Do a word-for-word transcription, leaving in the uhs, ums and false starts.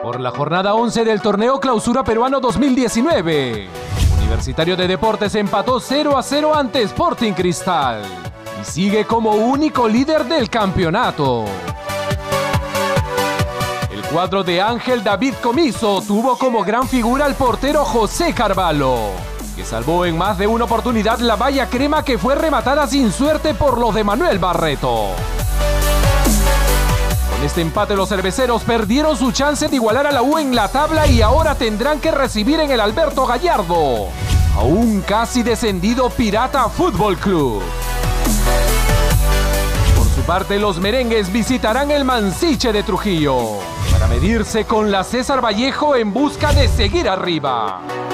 Por la jornada once del torneo Clausura Peruano dos mil diecinueve, Universitario de Deportes empató cero a cero ante Sporting Cristal y sigue como único líder del campeonato. El cuadro de Ángel David Comiso tuvo como gran figura al portero José Carvalho, que salvó en más de una oportunidad la valla crema que fue rematada sin suerte por los de Manuel Barreto. Con este empate los cerveceros perdieron su chance de igualar a la U en la tabla y ahora tendrán que recibir en el Alberto Gallardo a un casi descendido Pirata Fútbol Club. Por su parte, los merengues visitarán el Mansiche de Trujillo para medirse con la César Vallejo en busca de seguir arriba.